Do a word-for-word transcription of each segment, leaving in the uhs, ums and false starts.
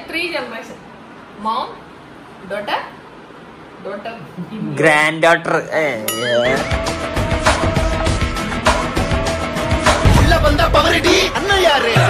three generation. Mom, daughter, daughter, granddaughter. Eh, yeah. Ulla बंदा पगड़ी अन्ना यार रे.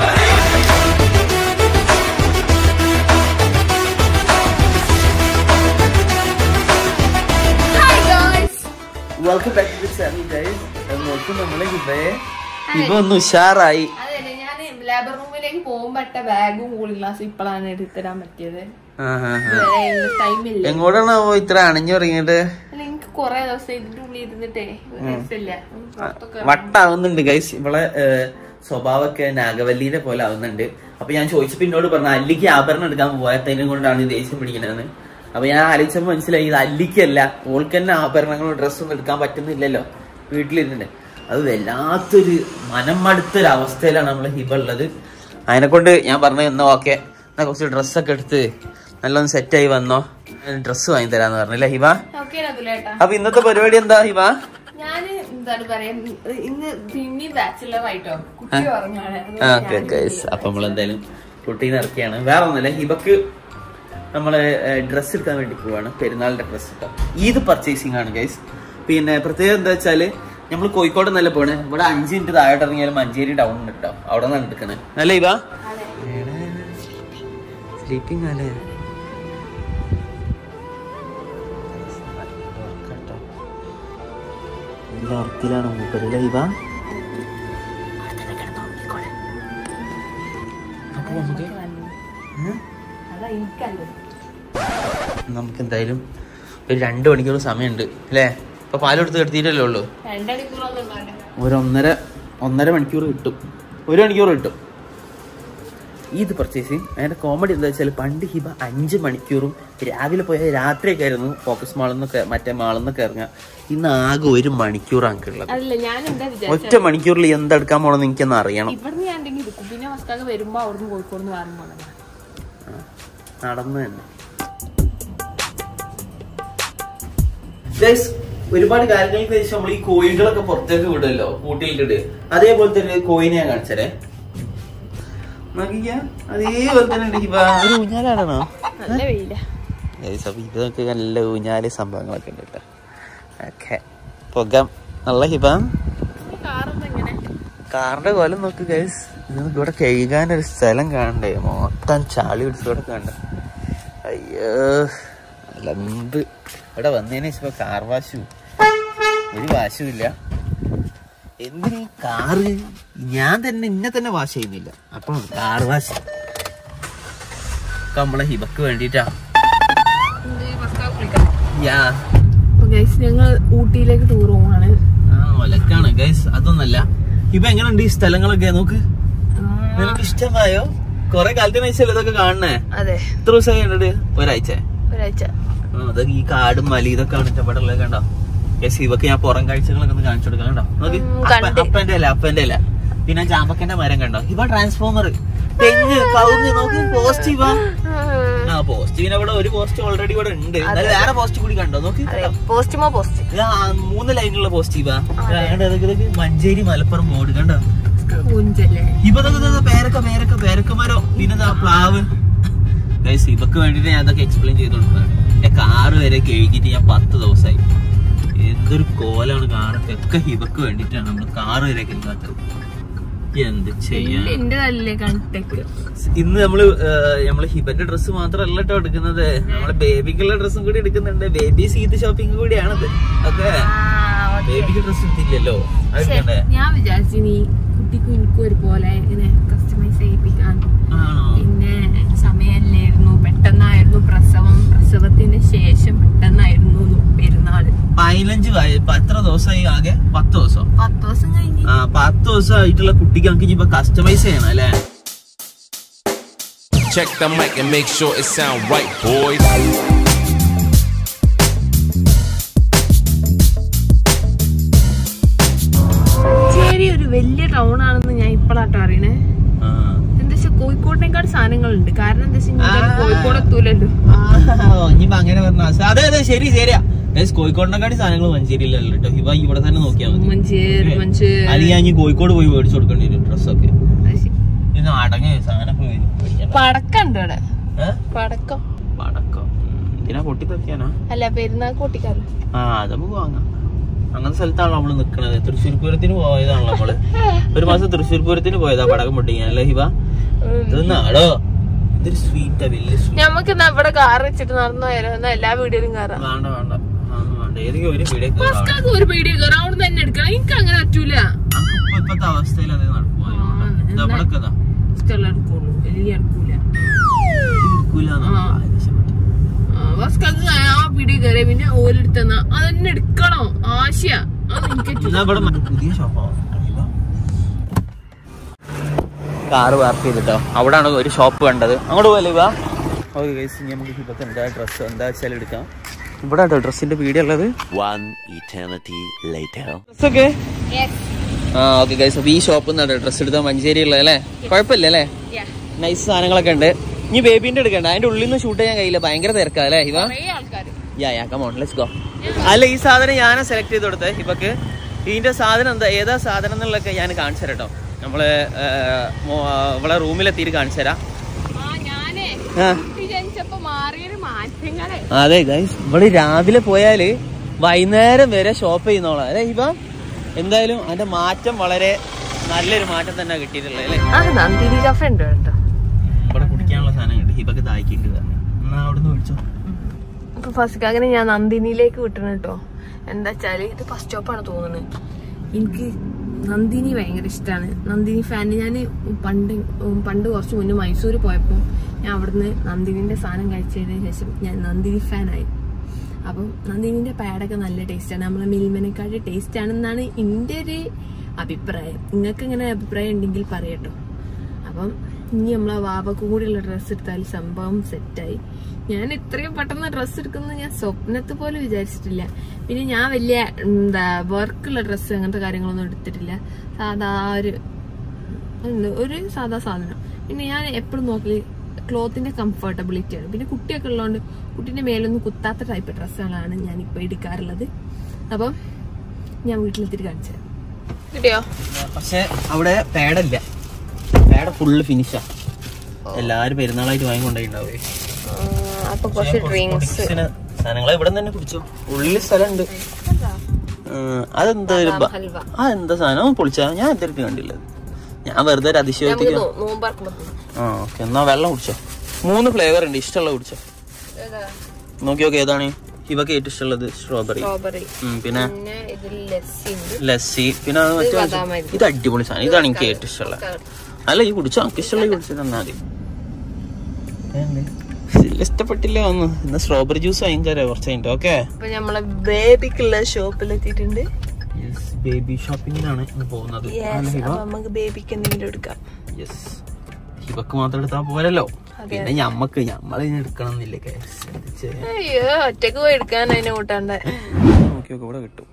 Hi guys. Welcome back to the channel, guys. And welcome നമ്മളെ ഹിബയെ. ഹിബ ഒന്ന് ഉഷാറായി. അതെ ഞാൻ ലേബർ റൂമിലേക്ക് പോകുമ്പോ ഇട്ട ബാഗും കൂളിംഗ് ഗ്ലാസ് ഇപ്പോഴാണ് എടുത്തിടാൻ പറ്റിയത്. എങ്ങോട്ടാണ് ഇത്ര അണിഞ്ഞു തുടങ്ങിയിട്ട്? എനിക്ക് കൊറേ ദിവസം ഇതിന്റെ ഉള്ളിൽ ഇരുന്നിട്ടേ രസമില്ല, വട്ടാവുന്നുണ്ട് ഗൈസ്. ഇവളെ സ്വഭാവമൊക്കെ നാഗവല്ലിയുടെ പോലെ ആവുന്നുണ്ട്. അപ്പൊ ഞാൻ ചോദിച്ചപ്പോ എന്നോട് പറഞ്ഞു അല്ലിക്ക് ആഭരണം എടുക്കാൻ പോയതിനെ കൊണ്ടാണ് ദേഷ്യം പിടിക്കണതെന്ന്. അപ്പൊ ഞാൻ ആലോചിച്ചപ്പോ മനസ്സിലായി ഇത് അല്ലിക്കല്ല, ഓൾക്ക് തന്നെ ആഭരണങ്ങളും ഡ്രസ്സൊന്നും എടുക്കാൻ പറ്റുന്നില്ലല്ലോ വീട്ടിലിരുന്നിട്ട്. അത് വല്ലാത്തൊരു മനം മടുത്തൊരു അവസ്ഥയിലാണ് നമ്മള് ഹിബ ഉള്ളത്. അതിനെ കൊണ്ട് ഞാൻ പറഞ്ഞു എന്നാ ഓക്കെ, എന്നാ കുറച്ച് ഡ്രസ്സൊക്കെ എടുത്ത് നല്ലൊന്ന് സെറ്റായി വന്നോ, ഡ്രസ്സ് വാങ്ങി തരാന്ന് പറഞ്ഞല്ലേ ഹിബ. അപ്പൊ ഇന്നത്തെ പരിപാടി എന്താ ഹിബ? ഞാന് എന്താണ് പറയാ, ഇന്ന് പിന്നെ ബാച്ചിലർ ആയിട്ടോ കുട്ടി പറഞ്ഞാണ്. അപ്പൊ നമ്മളെന്തായാലും കുട്ടീനെ ഇറക്കിയാണ്. വേറെ ഒന്നല്ല, ഹിബക്ക് നമ്മള് ഡ്രസ്സ് എടുക്കാൻ വേണ്ടി പോവാണ്, പെരുന്നാളിന്റെ ഡ്രസ്സ് ഇട്ടോ. ഈദ് പർച്ചേസിംഗ് ആണ് ഗൈസ്. പിന്നെ പ്രത്യേകം എന്താ വെച്ചാല് നമ്മള് കോഴിക്കോട് നല്ല പോണ്. ഇവിടെ അഞ്ച് മിനിറ്റ് താഴോട്ട് ഇറങ്ങിയാലും മഞ്ചേരി ടൗൺ ഉണ്ട് കേട്ടോ, അവിടെ നിന്നാണ് എടുക്കണേ. അല്ലേ ഹിബ? സ്ലീപ്പിംഗ് അല്ലേ? നല്ല ഉറക്കിലാണ് മൂപ്പരല്ലേ ഹിബ? നമുക്ക് എന്തായാലും ഒരു രണ്ടു മണിക്കൂർ സമയമുണ്ട് അല്ലേ? ഇപ്പൊ പാലെടുത്ത് കിടത്തിയിട്ടല്ലേ ഉള്ളൂ. ഒരു ഒന്നര ഒന്നര മണിക്കൂർ കിട്ടും, ഒരു മണിക്കൂർ കിട്ടും ഈദ് പർച്ചേസിങ്. അതിന്റെ കോമഡി എന്താ വെച്ചാൽ പണ്ട് ഹിബ അഞ്ച് മണിക്കൂറും രാവിലെ പോയാൽ രാത്രിയൊക്കെ ആയിരുന്നു ഫോക്കസ് മാളിന്നൊക്കെ മറ്റേ മാളിന്നൊക്കെ ഇറങ്ങുക. ഇന്ന് ആകെ ഒരു മണിക്കൂറാണ് ഉള്ളത്. ഒറ്റ മണിക്കൂറിൽ എന്തെടുക്കാൻ പോണെന്ന് എനിക്കൊന്ന് അറിയണം. നടന്നു തന്നെ ഒരുപാട് കാര്യങ്ങൾക്ക് ശേഷം നമ്മൾ ഈ കോഴികളൊക്കെ പുറത്തേക്ക് വിടുമല്ലോ കൂട്ടിയിട്ടിട്ട്. അതേപോലെ തന്നെ കോയിനെ ഞാൻ കാണിച്ചേ, അതേപോലെ തന്നെ ഒരു ഊഞ്ഞാലാണോ? ഇതൊക്കെ നല്ല ഊഞ്ഞാല് സംഭവങ്ങളൊക്കെ ഉണ്ട് കേട്ടോ. ഓക്കെ പുക നല്ല ഹിബ. കാറിന്റെ കോലം നോക്ക് ഗൈസ്. ഇവിടെ കഴുകാനൊരു സ്ഥലം കാണണ്ടേ, മൊത്തം ചാളി പിടിച്ചോടെ കാണണ്ട. അയ്യോ ലമ്പ്. ഇവിടെ വന്നതിന് ശേഷം ഇപ്പൊ കാർ വാശു ഒരു വാശുമില്ല. എന്തിനീ കാറ് ഞാൻ തന്നെ ഇന്നെ തന്നെ വാഷ് ചെയ്യുന്നില്ല, അപ്പൊ കാർ വാഷ് നമ്മളെ ഹിബക്ക് വേണ്ടിട്ടാ. ഞങ്ങൾ ഊട്ടിയിലേക്ക് ടൂർ പോവാണ്. ആ ഒലക്കാണ് ഗൈസ്. അതൊന്നല്ല ഹിബ, എങ്ങനെയുണ്ട് ഈ സ്ഥലങ്ങളൊക്കെ? നോക്ക്, നിനക്ക് ഇഷ്ടമായോ? കൊറേ കാലത്തിന് ശേഷം ഇതൊക്കെ കാണണേ. അതെ, എത്ര ദിവസമായി കണ്ടിട്ട്? ഒരാഴ്ച ഒരാഴ്ച അതൊക്കെ ഈ കാടും മലി ഇതൊക്കെ ആണ് ഇഷ്ടപ്പെട്ടുള്ളത്. കണ്ടോ യെസ്, ഇവക്ക് ഞാൻ പുറം കാഴ്ചകളൊക്കെ ഒന്ന് കാണിച്ചു കൊടുക്കാം. കണ്ടോ നോക്കി, അപ്പന്റെ അല്ല അപ്പന്റെ അല്ല പിന്നെ ചാമ്പക്കന്റെ മരം കണ്ടോ. ഇവ ട്രാൻസ്ഫോമർ, തെങ്ങ്, കവുങ്ങ്, നോക്കി പോസ്റ്റ്. ഇവ ആ പോസ്റ്റ് പിന്നെ ഇവിടെ ഒരു പോസ്റ്റ് ഓൾറെഡി ഇവിടെ ഉണ്ട്. വേറെ പോസ്റ്റ് കൂടി കണ്ടോ നോക്കി, മൂന്ന് ലൈനുള്ള പോസ്റ്റ്. ഇവ മഞ്ചേരി മലപ്പുറം ബോർഡ് കണ്ടോ. ഇവതൊക്കെ പേരക്ക പേരക്ക പേരക്കമരോ പിന്നെ പ്ലാവ്. ഇവക്ക് വേണ്ടിട്ട് ഞാൻ അതൊക്കെ എക്സ്പ്ലെയിൻ ചെയ്ത് കൊടുക്കുന്നതാണ്. കാറ് വരെ കഴുകിട്ട് ഞാൻ പത്ത് ദിവസമായി. എന്തൊരു കോലാണ് കാണത്തെ. ഒക്കെ ഹിബക്ക് വേണ്ടിട്ടാണ് നമ്മള് കാറ് വരെ കഴുകാത്തത്. എന്ത് ചെയ്യാൻ. ഇന്ന് നമ്മള് നമ്മള് ഹിബന്റെ ഡ്രസ്സ് മാത്രമല്ല കേട്ടോ എടുക്കുന്നത്, നമ്മളെ ബേബിക്കുള്ള ഡ്രസ്സും കൂടി എടുക്കുന്നുണ്ട്. ബേബി സീറ്റ് ഷോപ്പിംഗ് കൂടിയാണത്. ഓക്കെ, ബേബിക്ക് ഡ്രസ് എടുത്തില്ലല്ലോ. ഞാൻ വിചാരിച്ചു നീ കുട്ടിക്കും എനിക്കും ഒരുപോലെ ഇങ്ങനെ കസ്റ്റമൈസ് ചെയ്യിപ്പിക്കാൻ. പിന്നെ സമയല്ലായിരുന്നു, പെട്ടെന്നായിരുന്നു പ്രസവം, പ്രസവത്തിന് ശേഷം പെട്ടെന്നായിരുന്നു പെരുന്നാള്. പതിനഞ്ച് എത്ര ദിവസമായി? ആകെ പത്ത് ദിവസം പത്ത് ദിവസം കഴിഞ്ഞു. ആ പത്ത് ദിവസം ആയിട്ടുള്ള കുട്ടിക്ക് നമുക്ക് ഇനിയിപ്പോ കസ്റ്റമൈസ് ചെയ്യണം അല്ലേ? Check the mic and make sure it sound right, boys. ചേരി ഒരു വലിയ ടൗൺ ആണെന്ന് ഞാൻ ഇപ്പോഴാട്ടോ അറിയണേ. എന്താ വെച്ചാൽ കോഴിക്കോടിനേക്കാൾ സാധനങ്ങളുണ്ട്. കാരണം എന്താ വെച്ചാൽ കോഴിക്കോട് എത്തൂലല്ലോ. ഇനിയിപ്പോ അങ്ങനെ പറഞ്ഞ അതെ അതെ ശരി ശരിയാ. കോഴിക്കോടിനെക്കാട്ടി സാധനങ്ങൾ മഞ്ചേരിയിലല്ലോ കേട്ടോ. ഇവ ഇവിടെ തന്നെ നോക്കിയാൽ മതി. അല്ലെങ്കിൽ ഞാൻ കോഴിക്കോട് പോയി മേടിച്ചു കൊടുക്കേണ്ടി വരും ഡ്രസ്സൊക്കെ. അടങ്ങിയ സാധനം പടക്കണ്ട് ഇവിടെ. പടക്കം പടക്കം ഇതിനാ പൊട്ടിത്തെറിക്കാനാ? അല്ല പെരുന്നാൾ പൊട്ടിക്കാറ്. ആ അത് നമുക്ക് വാങ്ങാം. അങ്ങനത്തെ സ്ഥലത്താണല്ലോ നമ്മള് നിക്കണത്. തൃശ്ശൂർ പൂരത്തിന് പോയതാണല്ലോ നമ്മള്. ഒരു മാസം തൃശ്ശൂർ പൂരത്തിന് പോയതാ പടക്കം പൊട്ടിക്കാൻ അല്ലേ ഹിബ? ഇതൊന്നാടോ ഇതൊരു സ്വീറ്റാ, വലിയ സ്വീറ്റ്. നമുക്ക് ഇവിടെ കാർ വെച്ചിട്ട് നടന്നു പോയാലോ? എല്ലാ വീഡിയോയിലും കയറാം. വേണ്ട വേണ്ട വേണ്ട ഏതെങ്കിലും ഒരു വീഡിയോ ഒരു വീഡിയോ കയറാം. അവിടെ തന്നെ എടുക്കണം. എനിക്ക് അങ്ങനെ പറ്റൂല. ഇപ്പത്തെ അവസ്ഥയിൽ അത് നടക്കുമോ? ഇഷ്ടമല്ല എടുക്കുള്ളൂ, വലിയ എടുക്കൂല. ആ വീഡിയോ കയറിയ പിന്നെ ഓലെടുത്തന്ന അതന്നെ എടുക്കണോ ആശയ. അത് എനിക്ക് പുതിയ ഷോപ്പാണ്. കാറ് പാർക്ക് ചെയ്തിട്ടോ അവിടാണ് ഒരു ഷോപ്പ് കണ്ടത്. അങ്ങോട്ട് പോലെ വാ. ഓക്കെ ഗൈസ്, ഇനി നമുക്ക് ഇപ്പൊക്കെ എന്താ ഡ്രസ്സ് എന്താ വെച്ചാൽ എടുക്കാം. ഇവിടെ കേട്ടോ ഡ്രസ്സിന്റെ വീഡിയോ ഉള്ളത്. ഡ്രസ്സൊക്കെ ആ ഓക്കെ ഗൈസ്. അപ്പൊ ഈ ഷോപ്പിൽ നിന്നാണ് ഡ്രസ്സ് എടുത്താൽ മഞ്ചേരി ഉള്ളത് അല്ലേ? കുഴപ്പമില്ല അല്ലേ? നൈസ് സാധനങ്ങളൊക്കെ ഉണ്ട്. ഇനി ബേബിന്റെ എടുക്കണ്ട, അതിന്റെ ഉള്ളിൽ നിന്ന് ഷൂട്ട് ചെയ്യാൻ കഴിയില്ല, ഭയങ്കര തിരക്കാ അല്ലേ Hiba? Yeah yeah come on let's go. അല്ല ഈ സാധനം ഞാനാ സെലക്ട് ചെയ്ത് കൊടുത്തേ ഹിബക്ക്. ഇതിന്റെ സാധനം എന്താ ഏതാ സാധനം എന്നുള്ളതൊക്കെ ഞാൻ കാണിച്ചു തരാം കേട്ടോ. നമ്മള് ഇവിടെ റൂമിലെത്തിയിട്ട് കാണിച്ചു തരാം. അതെ ഗൈസ്, ഇവിടെ രാവിലെ പോയാല് വൈകുന്നേരം വരെ ഷോപ്പ് ചെയ്യുന്നോളാം അല്ലേ ഹിബ? എന്തായാലും അതിന്റെ മാറ്റം വളരെ നല്ലൊരു മാറ്റം തന്നെ കിട്ടിയിട്ടുള്ളത് അല്ലേ? ഇവിടെ കുടിക്കാനുള്ള സാധനം കിട്ടും. ഹിബക്ക് ദാഹിക്കുന്നുണ്ട്. എന്നാ അവിടുന്ന് വിളിച്ചോ. അപ്പൊ ഫസ്റ്റ് അങ്ങനെ ഞാൻ നന്ദിനിയിലേക്ക് വിട്ടണം കേട്ടോ. എന്താ വെച്ചാല് ഇത് ഫസ്റ്റ് സ്റ്റോപ്പാണ് തോന്നുന്നത്. എനിക്ക് നന്ദിനി ഭയങ്കര ഇഷ്ടമാണ്. നന്ദിനി ഫാൻ. ഞാൻ പണ്ട് പണ്ട് കുറച്ച് മുന്നേ മൈസൂർ പോയപ്പോൾ ഞാൻ അവിടുന്ന് നന്ദിനിന്റെ സാധനം കഴിച്ചതിന് ശേഷം ഞാൻ നന്ദിനി ഫാനായി. അപ്പം നന്ദിനിന്റെ പാഡൊക്കെ നല്ല ടേസ്റ്റാണ്. നമ്മളെ മിൽമനെക്കാളും ടേസ്റ്റ് ആണെന്നാണ് എൻ്റെ ഒരു അഭിപ്രായം. നിങ്ങൾക്ക് ഇങ്ങനെ അഭിപ്രായം ഉണ്ടെങ്കിൽ പറയട്ടോ. അപ്പം ഇനി നമ്മളെ വാവക്കും കൂടിയുള്ള ഡ്രസ്സ് എടുത്താൽ സംഭവം സെറ്റായി. ഞാൻ ഇത്രയും പെട്ടെന്ന് ഡ്രസ്സ് എടുക്കുന്നത് ഞാൻ സ്വപ്നത്ത് പോലെ വിചാരിച്ചിട്ടില്ല. പിന്നെ ഞാൻ വലിയ എന്താ വർക്കുള്ള ഡ്രസ്സ് അങ്ങനത്തെ കാര്യങ്ങളൊന്നും എടുത്തിട്ടില്ല. സാധാ ഒരു ഒരു സാധാ സാധനം. പിന്നെ ഞാൻ എപ്പോഴും നോക്കല് ക്ലോത്തിന്റെ കംഫർട്ടബിലിറ്റിയാണ്. പിന്നെ കുട്ടിയൊക്കെ ഉള്ളതുകൊണ്ട് കുട്ടീന്റെ മേലൊന്നും കുത്താത്ത ടൈപ്പ് ഡ്രസ്സുകളാണ് ഞാനിപ്പോ എടുക്കാറുള്ളത്. അപ്പം ഞാൻ വീട്ടിലെത്തിട്ട് കാണിച്ചു തരാം. കിട്ടിയോ? പക്ഷെ അവിടെ പാഡല്ല, പാഡ് ഫുള്ള് ഫിനിഷാ. എല്ലാരും പെരുന്നാളായിട്ട് വാങ്ങിക്കൊണ്ടായിണ്ടാവേ. അപ്പൊ കുറച്ച് ഡ്രിങ്ക്സ് സാധനങ്ങളെ ഇവിടെ തന്നെ കുടിച്ചു. ഉള്ളിൽ സ്ഥലമുണ്ട്. അതെന്താ അതെന്താ സാധനം പൊളിച്ചാ? ഞാൻ ഇതുവരെ കണ്ടില്ല. ഞാൻ വെറുതെ ഒരു അതിശയോക്തിക്ക്. ആ ഓക്കെ, എന്നാ വെള്ളം കുടിച്ചോ. മൂന്ന് ഫ്ലേവർ ഉണ്ട്, ഇഷ്ടമുള്ള കുടിച്ചോ. നോക്കി നോക്കി ഏതാണ് ഇവക്ക് ഏറ്റവും ഇഷ്ടമുള്ളത്? സ്ട്രോബെറി. പിന്നെ ലസ്സി. പിന്നെ ഇത് അടിപൊളി സാധനം. ഇതാണ് എനിക്ക് ഏറ്റവും ഇഷ്ടമുള്ളത്. അല്ല ഈ കുടിച്ചോ, എനിക്ക് ഇഷ്ടമുള്ള കുടിച്ചു തന്നാ മതി. ഇഷ്ടപ്പെട്ടില്ല വന്നു. ഇന്ന് സ്ട്രോബെറി ജ്യൂസ് ഭയങ്കര കുറച്ച് കഴിഞ്ഞിട്ട്. ഓക്കെ, നമ്മളെ ബേബിക്കുള്ള ഷോപ്പിലെത്തിയിട്ടുണ്ട്. ബേബി ഷോപ്പിങ്ങിനാണ് പോകുന്നത്. നമുക്ക് ബേബിക്ക് എന്തെങ്കിലും എടുക്കാം. ഹിബക്ക് മാത്രം എടുത്താൽ പോരല്ലോ, പിന്നെ ഞമ്മക്ക് ഞമ്മളെ എടുക്കണം എന്നില്ലേ? അയ്യോ, ഒറ്റക്ക് പോയി എടുക്കാൻ അതിനെ കൂട്ടാണ്ട്. ഓക്കെ ഓക്കെ, ഇവിടെ കിട്ടും.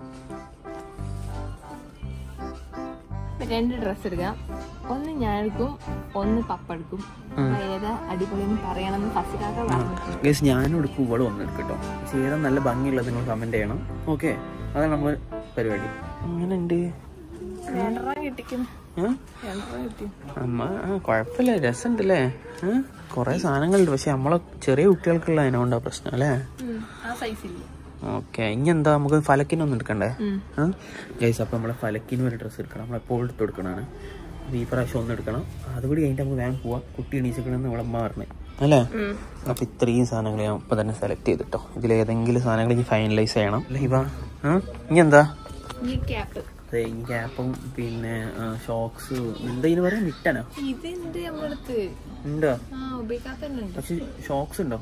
രണ്ട് ഡ്രസ് എടുക്കാം. ഒന്ന് ഞാൻ എടുക്കും, ഒന്ന് പപ്പ എടുക്കും. ഏതാ അടിപൊളിയെന്ന് പറയണമെന്ന് ഫസ്റ്റിലാക്കാൻ പറഞ്ഞു. ഞാനും എടുക്കും, ഇവിടെ ഒന്ന് എടുക്കട്ടോ. ഏതാ നല്ല ഭംഗിയുള്ളത് നിങ്ങൾ കമന്റ് ചെയ്യണം. ഓക്കെ, അതാണ് നമ്മള് പരിപാടി. അങ്ങനെ ഉണ്ട്. അമ്മ കൊഴപ്പില്ല, രസമുണ്ടല്ലേ? കൊറേ സാധനങ്ങളുണ്ട്. പക്ഷെ നമ്മളെ ചെറിയ കുട്ടികൾക്കുള്ള അതിനോണ്ടാ പ്രശ്നം അല്ലേ? ഓക്കെ, ഇനി എന്താ നമുക്ക് ഫലക്കിനൊന്നും എടുക്കണ്ടേ? ഗൈസ്, അപ്പൊ നമ്മളെ ഫലക്കിന് ഒരു ഡ്രസ്സ് എടുക്കണം. നമ്മളെപ്പോൾ എടുത്ത് കൊടുക്കണതാണ്. ഈ പ്രാവശ്യം ഒന്ന് എടുക്കണം. അതുകൂടി കഴിഞ്ഞിട്ട് നമുക്ക് വേഗം പോവാം. കുട്ടി എണീച്ചിക്കണമെന്ന് നമ്മളമ്മ പറഞ്ഞേ അല്ലേ? അപ്പൊ ഇത്രയും സാധനങ്ങൾ ഞാൻ ഇപ്പൊ തന്നെ സെലക്ട് ചെയ്തിട്ടോ. ഇതിൽ ഏതെങ്കിലും സാധനങ്ങൾ ഇനി ഫൈനലൈസ് ചെയ്യണം അല്ലേ ഇവ? ഇനി എന്താ? ഈ ക്യാപ്പും പിന്നെ ഷോക്സ്. എന്താ ഇതിന് പറയാ? മിട്ടനോ? ഉണ്ടോ? പക്ഷെ ഷോക്സ് ഉണ്ടോ?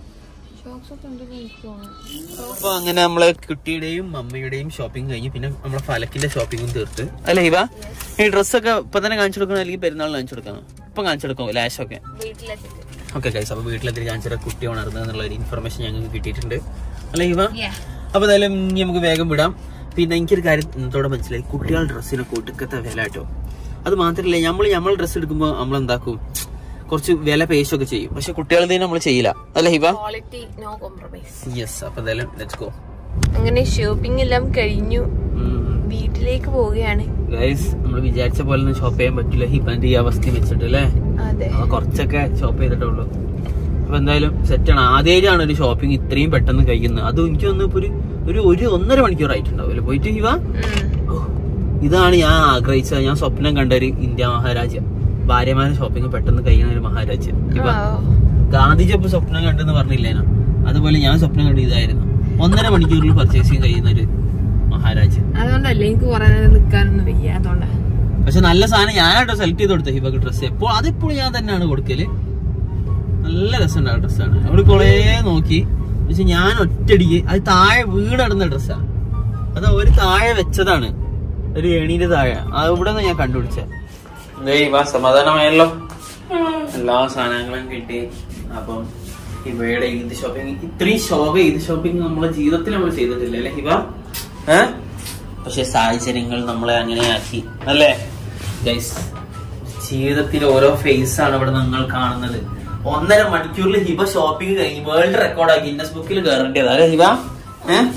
അപ്പൊ അങ്ങനെ നമ്മളെ കുട്ടിയുടെയും മമ്മയുടെയും ഷോപ്പിംഗ് കഴിഞ്ഞ് പിന്നെ നമ്മളെ ഫലക്കിന്റെ ഷോപ്പിംഗും തീർത്ത് അല്ലേ ഇവ? ഈ ഡ്രസ്സൊക്കെ ഇപ്പൊ തന്നെ കാണിച്ചു കൊടുക്കണം, അല്ലെങ്കിൽ പെരുന്നാളിന് കാണിച്ചു കൊടുക്കണം? ഇപ്പൊ കാണിച്ചു കൊടുക്കാം ലാഷൊക്കെ. ഓക്കെ ഗൈസ്, അപ്പൊ വീട്ടിലെത്തിരി കാണിച്ചാൽ കുട്ടി ഉണർന്നത് എന്നുള്ള ഒരു ഇൻഫർമേഷൻ ഞങ്ങൾക്ക് കിട്ടിയിട്ടുണ്ട് അല്ലേ ഇവ? അപ്പൊ എന്തായാലും ഇനി നമുക്ക് വേഗം വിടാം. പിന്നെ എനിക്കൊരു കാര്യം ഇന്നത്തോടെ മനസ്സിലായി, കുട്ടികളുടെ ഡ്രസ്സിനൊക്കെ ഒടുക്കത്തെ വില കേട്ടോ. അത് മാത്രല്ല, നമ്മൾ നമ്മൾ ഡ്രസ്സ് എടുക്കുമ്പോ നമ്മളെന്താക്കും, കുറച്ച് വില പേശൊക്കെ ചെയ്യും. പക്ഷെ കുട്ടികളുടെ നമ്മൾ ചെയ്യില്ല അല്ലേ ഹിബ? യെസ്. അപ്പൊ എന്തായാലും ലെറ്റ്സ് ഗോ. അങ്ങനെ ഷോപ്പിംഗ് എല്ലാം കഴിഞ്ഞു, വീട്ടിലേക്ക് പോവുകയാണ്. ഗൈസ്, നമ്മൾ വിചാരിച്ച പോലെ ഒന്നും ഷോപ്പ് ചെയ്യാൻ പറ്റില്ല ഹിബന്റെ ഈ അവസ്ഥ വെച്ചിട്ട് അല്ലേ? കുറച്ചൊക്കെ ഷോപ്പ് ചെയ്തിട്ടുള്ളൂ. അപ്പൊ അപ്പൊ എന്തായാലും സെറ്റാണ്. ആദ്യമായിട്ടാണ് ഒരു ഷോപ്പിംഗ് ഇത്രയും പെട്ടെന്ന് കഴിക്കുന്നത്. അത് എനിക്ക് തോന്നുന്നു ഇപ്പൊ ഒരു ഒരു ഒന്നര മണിക്കൂർ ആയിട്ടുണ്ടാവില്ല പോയിട്ട്. ഇവ ഇതാണ് ഞാൻ ആഗ്രഹിച്ചത്, ഞാൻ സ്വപ്നം കണ്ട ഒരു ഇന്ത്യ മഹാരാജ്യം. ഭാര്യമാരുടെ ഷോപ്പിംഗ് പെട്ടെന്ന് കഴിയുന്ന ഒരു മഹാരാജ്യം. ഇവ ഗാന്ധിജി ഇപ്പൊ സ്വപ്നം കണ്ടെന്ന് പറഞ്ഞില്ലേനോ, അതുപോലെ ഞാൻ സ്വപ്നം കണ്ട ഇതായിരുന്നു. ഒന്നര മണിക്കൂറിൽ പർച്ചേസിങ് കഴിയുന്ന ഒരു മഹാരാജ്യം. അതുകൊണ്ടല്ലേ എനിക്ക് കുറെ നേരം നിൽക്കാനൊന്നും വയ്യ. അതുകൊണ്ടാ. പക്ഷെ നല്ല സാധനം ഞാനാട്ടോ സെലക്ട് ചെയ്ത് കൊടുത്തത് ഹിബക്ക് ഡ്രസ്സ്. എപ്പോൾ അതിപ്പോഴും ഞാൻ തന്നെയാണ് കൊടുക്കല്. നല്ല രസമുണ്ടാവും ഡ്രസ്സാണ്. അവിടെ കുറെ നോക്കി, പക്ഷെ ഞാൻ ഒറ്റടിക്ക് അത് താഴെ വീടടന്ന ഡ്രസ്സാണ്. അത് ഒരു താഴെ വെച്ചതാണ്, ഒരു ഏണീന്റെ താഴെ. അത് ഇവിടെ നിന്ന് ഞാൻ കണ്ടുപിടിച്ചത്. സമാധാനമായല്ലോ, എല്ലാ സാധനങ്ങളും കിട്ടി. അപ്പം ഹിബയുടെ ഈദ് ഷോപ്പിംഗ്, ഇത്രയും ശോഭ ഈദ് ഷോപ്പിംഗ് നമ്മളെ ജീവിതത്തിൽ നമ്മൾ ചെയ്തിട്ടില്ല അല്ലെ ഹിബ? ഏഹ് പക്ഷെ സാഹചര്യങ്ങൾ നമ്മളെ അങ്ങനെയാക്കി അല്ലേ ഗൈസ്? ജീവിതത്തിലെ ഓരോ ഫേസ് ആണ് ഇവിടെ നിങ്ങൾ കാണുന്നത്. ഒന്നര മണിക്കൂറിൽ ഹിബ ഷോപ്പിംഗ് കഴിഞ്ഞ് വേൾഡ് റെക്കോർഡാക്കി ഗിന്നസ് ബുക്കിൽ കയറേണ്ടത് അല്ലേ ഹിബ? ഏഹ്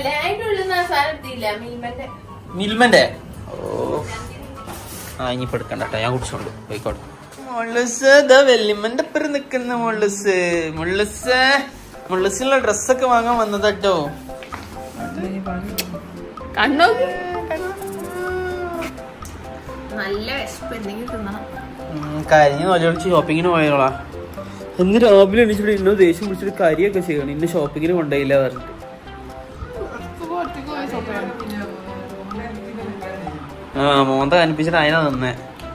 മിൽമന്റെ ഓ ആ ഇനിയിപ്പോ എടുക്കണ്ട, ഞാൻ കുടിച്ചോണ്ട് പോയിക്കോട്ടെ. മുള്ളസ് വെല്ലിമന്റെ അപ്പുറം നിക്കുന്ന മുള്ളസ് മുള്ളസ് മുള്ളസിനുള്ള ഡ്രസ്സൊക്കെ വാങ്ങാൻ വന്നതാട്ടോ. കണ്ടോ നല്ല വിശപ്പ്, എന്തെങ്കിലും തിന്നണം. കരിഞ്ഞ് നൊലടിച്ച് ഷോപ്പിങ്ങിന് പോയോളാ. എന്ന് രാവിലെ എണീച്ചിട്ട് ഇന്നോ ദേഷ്യം പിടിച്ചിട്ട് കരിയൊക്കെ ചെയ്യണം. ഇന്ന് ഷോപ്പിങ്ങിന് കൊണ്ടുപോയില്ല പറഞ്ഞിട്ട്. ആ മോന്ത കനിപ്പിച്ചിട്ട് അതിനാ നിന്നേ.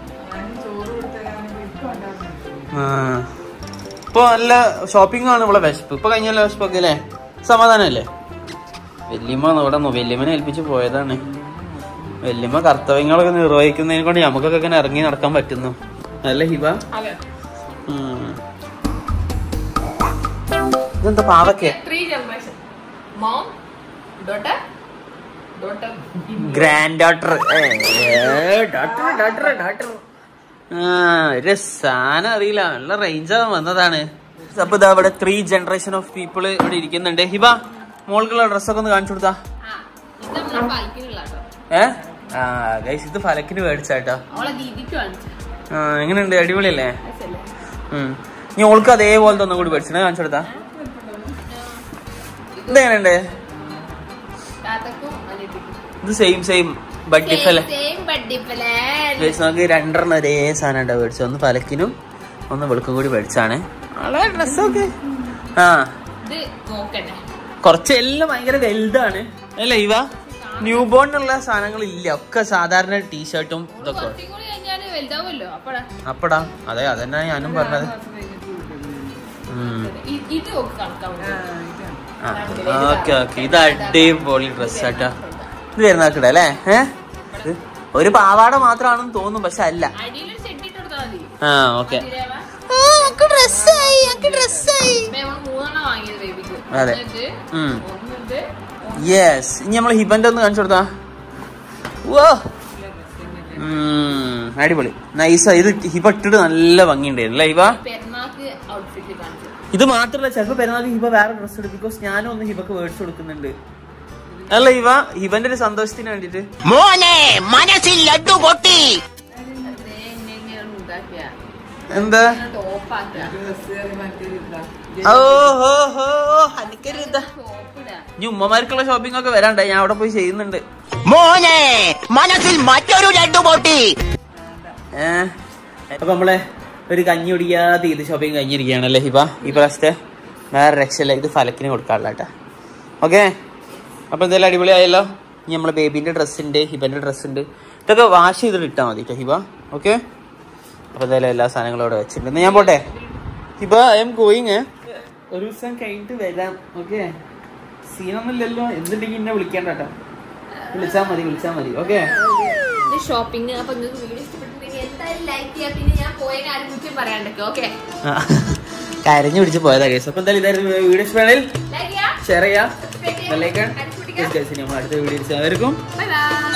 ആ ഇപ്പൊ നല്ല ഷോപ്പിംഗ് ആണ് ഇവിടെ വിശപ്പ്. ഇപ്പൊ കഴിഞ്ഞല്ലോ വിശപ്പൊക്കെ അല്ലേ? സമാധാനല്ലേ? വല്യമ്മ ഇവിടെ വല്യമ്മനെ ഏൽപ്പിച്ച് പോയതാണ്. വല്യമ്മ കർത്തവ്യങ്ങളൊക്കെ നിർവഹിക്കുന്നതിനെ കൊണ്ട് നമുക്കൊക്കെ ഇങ്ങനെ ഇറങ്ങി നടക്കാൻ പറ്റുന്നു അല്ലേ ഹിബ? ഇതെന്താ പാവക്കെ? ഗ്രാൻഡ് ഡോട്ടർ ഡോട്ടർ ഡോട്ടർ ആ ഒരു സാധനം അറിയില്ല, നല്ല റേഞ്ച് ആവാൻ വന്നതാണ്. അപ്പൊ ഇതാ ഇവിടെ ത്രീ ജനറേഷൻ ഓഫ് പീപ്പിള് ഇവിടെ ഇരിക്കുന്നുണ്ട്. ഹിബ മോൾക്കുള്ള ഡ്രസ്സൊക്കെ ഒന്ന് കാണിച്ചു കൊടുത്താ. ഏ ആ ഗൈസ് ഇത് ഫലക്കിന് മേടിച്ചാട്ടോ. ആ എങ്ങനെയുണ്ട്? അടിപൊളിയല്ലേ? ഉം ഇനി ഓൾക്ക് അതേപോലത്തെ ഒന്നും കൂടി മേടിച്ചിട്ട് കാണിച്ചു കൊടുത്താ. ഇതെങ്ങനെയുണ്ട്? ഇത് സെയിം സെയിം ബട്ട് ഡിഫറെന്റ്. നമുക്ക് രണ്ടെണ്ണം ഒരേ സാധനം ഉണ്ടാവും മേടിച്ചു. ഒന്ന് ഫലക്കിനും ഒന്ന് വെളുക്കും കൂടി മേടിച്ചാണ് ഡ്രസ്സൊക്കെ. ആ കുറച്ച് എല്ലാം ഭയങ്കര വലുതാണ് അല്ലേ ഇവ? ന്യൂ ബോണിനുള്ള സാധനങ്ങൾ ഇല്ല, ഒക്കെ സാധാരണ ടീഷർട്ടും ഇതൊക്കെ. അപ്പടാ അതെ അതന്നെ ഞാനും പറഞ്ഞത്. ഓക്കെ ഓക്കെ ഇത് അടിപൊളി ഡ്രസ്സാട്ടാ. ഇത് വരുന്നാക്കിട അല്ലേ? ഏഹ് ഒരു പാവാട മാത്രമാണെന്ന് തോന്നും, പക്ഷെ അല്ല. ആ ഓക്കെ അതെ. യെസ് ഇനി നമ്മള് ഹിബന്റെ ഒന്ന് കാണിച്ചു കൊടുത്താ. ഓ അടിപൊളി നൈസാ. ഇത് ഹിബ ഇട്ടിട്ട് നല്ല ഭംഗിയുണ്ടായിരുന്നു അല്ലേ ഹിബ? ഇത് മാത്രല്ല ചിലപ്പോ പെരുന്നാൾക്ക് ഹിബ വേറെ ഡ്രസ് എടുക്കും. ബിക്കോസ് ഞാനും ഒന്ന് ഹിബക്ക് മേടിച്ചു കൊടുക്കുന്നുണ്ട് അല്ല ഹിബ? ഹിബന്റെ ഒരു സന്തോഷത്തിന് വേണ്ടിട്ട്. എന്താ ഇനി ഉമ്മമാർക്കുള്ള ഷോപ്പിംഗ് ഒക്കെ വരാണ്ട, ഞാൻ അവിടെ പോയി ചെയ്യുന്നുണ്ട്. മോനെ മനസ്സിൽ മറ്റൊരു ലഡ്ഡു പൊട്ടി. ഏഹ് അപ്പൊ നമ്മളെ ഒരു കഞ്ഞി കുടിക്കാതെ ഇത് ഷോപ്പിംഗ് കഴിഞ്ഞിരിക്കുകയാണല്ലേ ഹിബ? ഈ പ്രാവശ്യത്തെ വേറെ രക്ഷയില്ല. ഇത് ഫലക്കിന് കൊടുക്കാറില്ല കേട്ടാ. ഓക്കെ അപ്പൊ എന്തായാലും അടിപൊളിയായല്ലോ. ഇനി നമ്മളെ ബേബിന്റെ ഡ്രസ്സ് ഉണ്ട്, ഹിബന്റെ ഡ്രസ്സ് ഉണ്ട്. ഇതൊക്കെ വാഷ് ചെയ്തിട്ട് ഇട്ടാൽ മതി കേട്ടോ ഹിബ. ഓക്കെ അപ്പൊ എന്തായാലും എല്ലാ സാധനങ്ങളും അവിടെ വെച്ചിട്ടുണ്ട്. ഞാൻ പോട്ടെ ഹിബ, ഐ എം ഗോയിങ്. ഒരു ദിവസം കഴിഞ്ഞിട്ട് വരാം. ഓക്കെ സീനൊന്നും ഇല്ലല്ലോ. എന്തുണ്ടെങ്കിൽ എന്നെ വിളിക്കേണ്ട കേട്ടോ. വിളിച്ചാ മതി വിളിച്ചാ മതി. ഓക്കെ ഷോപ്പിംഗ് അപ്പൊ നിങ്ങൾക്ക് വീഡിയോ ഇഷ്ടപ്പെട്ടിട്ടുണ്ടെങ്കിൽ എന്തായാലും ലൈക്ക് ചെയ്യാം. പിന്നെ ഞാൻ പോയ കാര്യം കുറിച്ച് പറയാണ്ടൊക്കെ. ഓക്കെ കരഞ്ഞു പിടിച്ച് പോയതാ കേസ്. അപ്പൊ എന്തായാലും ഇതായിരുന്നു വീഡിയോ ഇഷ്ടമാണെങ്കിൽ ഷെയർ ചെയ്യാം. നമ്മൾ അടുത്ത വീഡിയോ എല്ലാവർക്കും.